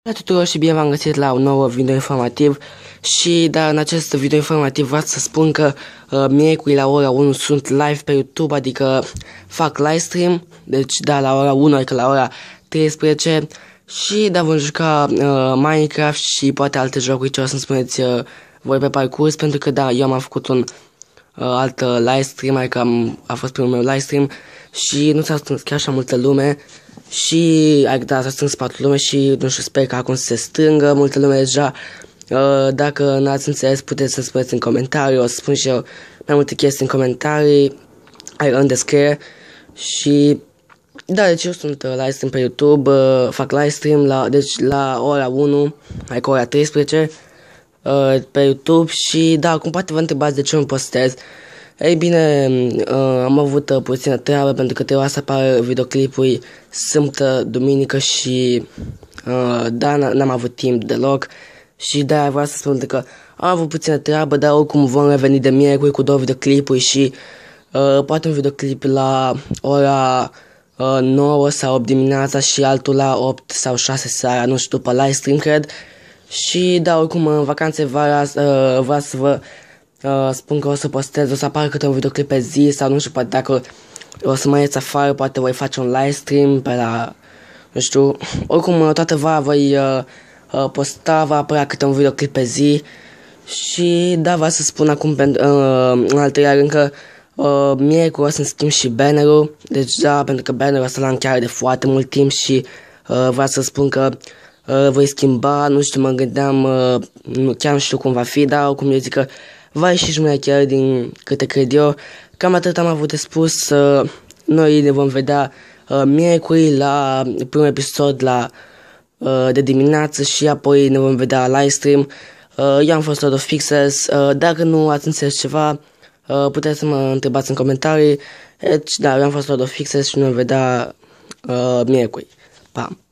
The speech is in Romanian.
Salut tuturor și bine v-am găsit la un nou video informativ. Și da, în acest video informativ vreau să spun că miercuri la ora 1 sunt live pe YouTube, adică fac livestream. Deci da, la ora 1, adică la ora 13. Și da, vom juca Minecraft și poate alte jocuri ce o să-mi spuneți voi pe parcurs. Pentru că da, eu am făcut un alt livestream, adică a fost primul meu livestream și nu s-a strâns chiar așa multă lume. Și da, s-a strâns 4 lume și nu știu, sper că acum să se strângă multă lume deja. Dacă n-ați înțeles, puteți să spuneți în comentarii, o să spun și eu mai multe chestii în comentarii, în descriere. Și da, deci eu sunt livestream pe YouTube, fac livestream deci la ora 1, adică ora 13 pe YouTube. Și da, acum poate vă întrebați de ce nu postez. Ei bine, am avut puțină treabă pentru că trebuia să apară videoclipuri sâmbătă, duminică și da, n-am avut timp deloc. Și da, vreau să spun că am avut puțină treabă, dar oricum vom reveni de miercuri cu 2 videoclipuri și poate un videoclip la ora 9 sau 8 dimineața și altul la 8 sau 6 seara, nu știu, după livestream cred. Și da, oricum în vacanțe vara vreau să vă spun că o să postez, o să apară câte un videoclip pe zi sau nu știu, poate dacă o să mai ieși afară, poate voi face un livestream pe la, nu știu, oricum toată vara voi posta, va apărea câte un videoclip pe zi. Și da, vreau să spun acum în al treilea rând că miercuri o să-mi schimb și bannerul, deci da, pentru că bannerul ăsta l-am chiar de foarte mult timp și vreau să spun că voi schimba, nu știu, mă gândeam, chiar nu știu cum va fi, dar oricum eu zic că va ieși și mai chiar din câte cred eu. Cam atât am avut de spus. Noi ne vom vedea miercuri la primul episod de dimineață și apoi ne vom vedea livestream. Eu am fost Lord of Pixels. Dacă nu ați înțeles ceva, puteți să mă întrebați în comentarii. Deci da, eu am fost Lord of Pixels și ne vom vedea miercuri. Pa!